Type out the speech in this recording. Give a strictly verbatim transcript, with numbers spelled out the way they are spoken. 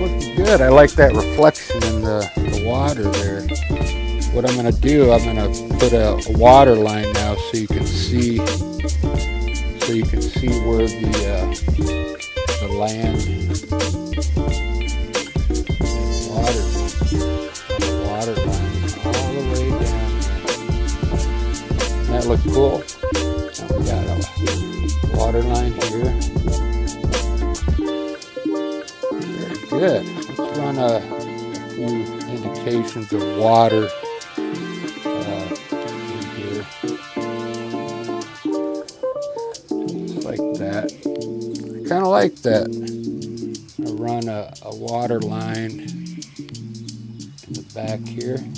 looking good. I like that reflection in the, the water there. What I'm going to do, I'm going to put a, a water line now so you can see, so you can see where the uh, the land, water, the water line all the way down. Doesn't that look cool? Now we got a water line here. Very good. Let's run a few indications of water uh, in here. Just like that. I kind of like that. I run a, a water line in the back here.